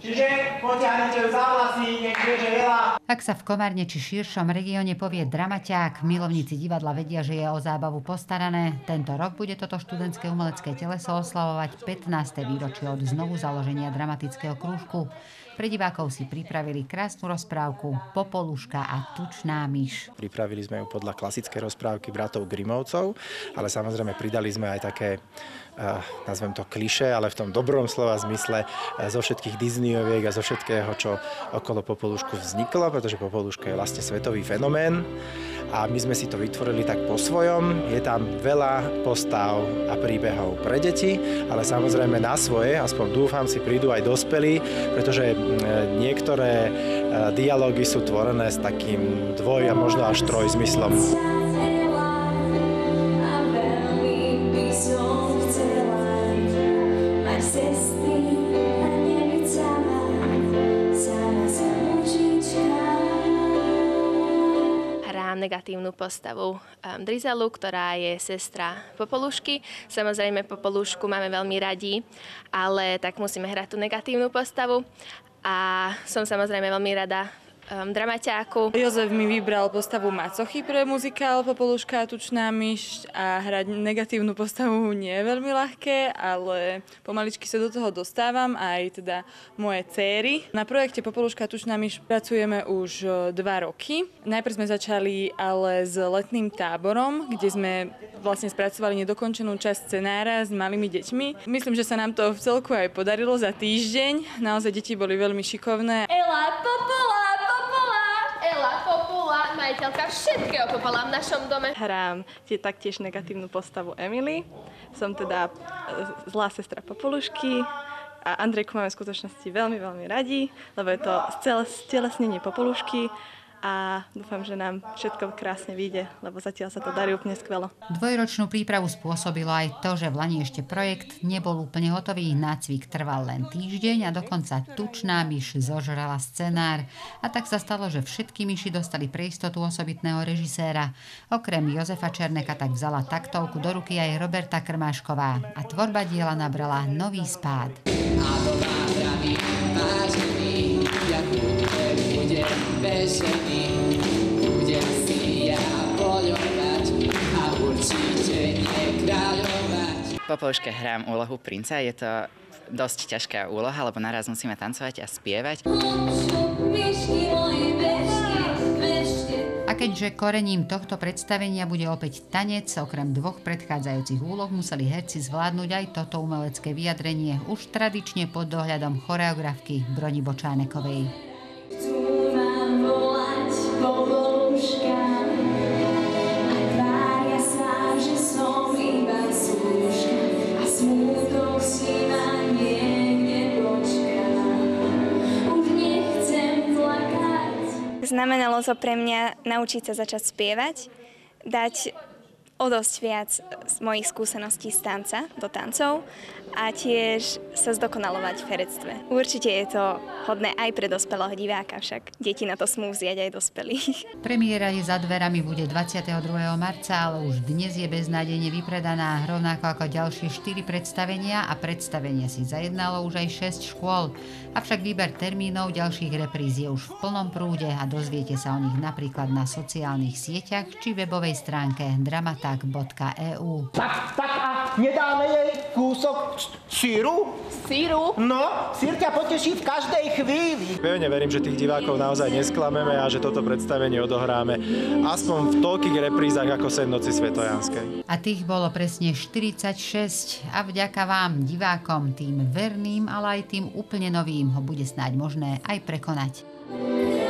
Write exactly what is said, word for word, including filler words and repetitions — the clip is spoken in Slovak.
Čiže potiahnete ju za vlasy, nech vie, že veľa. Ak sa v Komárne či širšom regióne povie dramaťák, milovníci divadla vedia, že je o zábavu postarané. Tento rok bude toto študentské umelecké teleso oslavovať pätnáste výročie od znovu založenia dramatického krúžku. Pre divákov si pripravili krásnu rozprávku Popoluška a tučná myš. Pripravili sme ju podľa klasickej rozprávky bratov Grimovcov, ale samozrejme pridali sme aj také, uh, nazvem to klišé, ale v tom dobrom slova zmysle uh, zo všetkých Disneyoviek a zo všetkého, čo okolo Popolušku vzniklo, pretože Popoluška je vlastne svetový fenomén a my sme si to vytvorili tak po svojom. Je tam veľa postav a príbehov pre deti, ale samozrejme na svoje, aspoň dúfam, si prídu aj dospelí, pretože niektoré dialógy sú tvorené s takým dvoj a možno až trojzmyslom. Negatívnu postavu um, Drizelu, ktorá je sestra Popolušky. Samozrejme, Popolušku máme veľmi radi, ale tak musíme hrať tú negatívnu postavu. A som samozrejme veľmi rada um, dramaťáku. Jozef mi vybral postavu Macochy pre muzikál Popoluška a tučná myš a hrať negatívnu postavu nie je veľmi ľahké, ale pomaličky sa do toho dostávam, aj teda moje céry. Na projekte Popoluška a tučná myš pracujeme už dva roky. Najprv sme začali ale s letným táborom, kde sme vlastne spracovali nedokončenú časť scenára s malými deťmi. Myslím, že sa nám to v celku aj podarilo za týždeň. Naozaj deti boli veľmi šikovné. Ela Popola, Popola, Ela Popola, majiteľka všetkého Popola v našom dome. Hrám tie taktiež negatívnu postavu Emily. Som teda zlá sestra Popolušky a Andrejku máme v skutočnosti veľmi, veľmi radi, lebo je to stelesnenie Popolušky. A dúfam, že nám všetko krásne vyjde, lebo zatiaľ sa to darí úplne skvelo. Dvojročnú prípravu spôsobilo aj to, že v lani ešte projekt nebol úplne hotový, nácvik trval len týždeň a dokonca tučná myš zožrala scenár. A tak sa stalo, že všetky myši dostali pre istotu osobitného režiséra. Okrem Jozefa Černeka tak vzala taktovku do ruky aj Roberta Krmášková a tvorba diela nabrala nový spád. A to nápraví, vážený, jak bude bežený, budem si ja bojovať a určite nie kráľovať. Popoluške hrám úlohu princa, je to dosť ťažká úloha, lebo naraz musíme tancovať a spievať. A keďže korením tohto predstavenia bude opäť tanec, okrem dvoch predchádzajúcich úloh museli herci zvládnuť aj toto umelecké vyjadrenie, už tradične pod dohľadom choreografky Broni Bočánekovej. Znamenalo to pre mňa naučiť sa začať spievať, dať o dosť viac z mojich skúseností z tanca do tancov a tiež sa zdokonalovať v herectve. Určite je to hodné aj pre dospelého diváka, však deti na to smú vziať aj dospelí. Premiéra je za dverami, bude dvadsiateho druhého marca, ale už dnes je beznádejne vypredaná, rovnako ako ďalšie štyri predstavenia a predstavenie si zajednalo už aj šesť škôl. Avšak výber termínov ďalších repríz je už v plnom prúde a dozviete sa o nich napríklad na sociálnych sieťach či webovej stránke dramatak bodka e u. Tak, tak a nedáme jej kúsok síru? Síru? No, sír ťa poteší v každej chvíli. Pevne verím, že tých divákov naozaj nesklameme a že toto predstavenie odohráme aspoň v toľkých reprízach ako Sen noci svetojanskej. A tých bolo presne štyridsaťšesť a vďaka vám, divákom, tým verným, ale aj tým úplne novým ho bude snáď možné aj prekonať.